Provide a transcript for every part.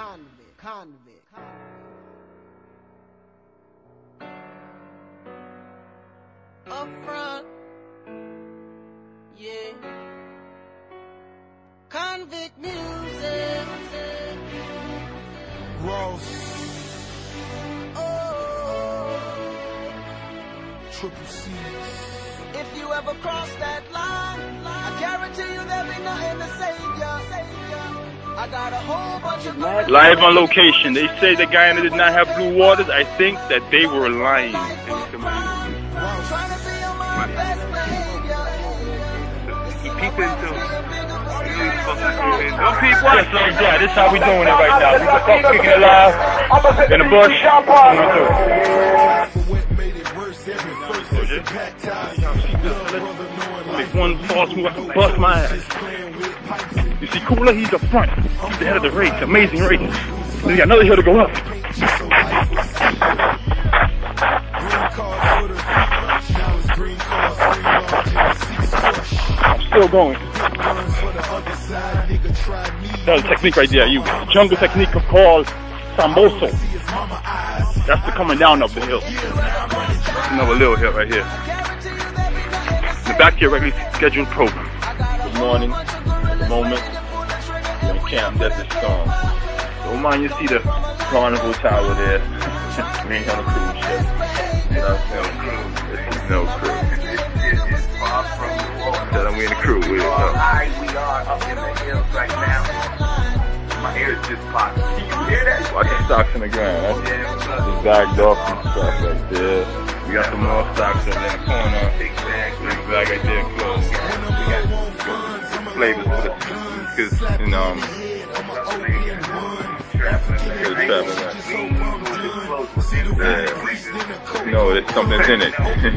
Up front, yeah. Convict music. Ross. Oh. Triple C's. If you ever cross that line, I guarantee you there'll be nothing to save ya. I got a whole bunch of Live on location. They say the Guyana did not have blue waters. I think that they were lying. People into Just like that. This is how we doing it right now. We just start kicking it live in the bush. Make one false move, I can bust my ass. You see Cooler, he's the front. He's the head of the race, amazing race. Then we got another hill to go up. I'm still going. That's the technique right there. You jungle technique called Samboso. That's the coming down of the hill. Another little hill right here. The back here, regularly scheduled program. Good morning. At the moment, we're in Camp Desert Storm. Don't mind you see the Carnival Tower there. We ain't on a cruise ship. You know, this is no cruise. Tell them we in the crew. We are up in the hills right now. My ears just popped. Can you hear that? Watch the stocks in the ground. That's just bagged off and stuff right there. We got some more stocks in the corner. Big bag right there close. We got flavors for the, because, you know, no, there's something that's in it.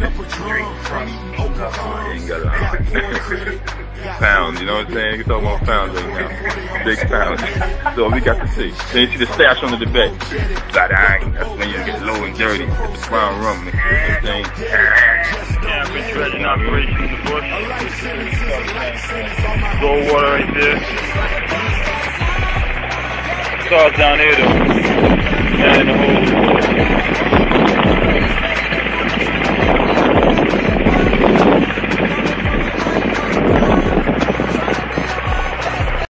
You ain't got a pounds, you know what I'm saying? You talking about pounds right now. Big pounds. So we got to see. Then you see the stash under the bed. That's when you get low and dirty. It's the brown rum. You know what I'm saying? Camping, dredging operation in the bush. Gold water right there. Stars down there though. Down in the hole.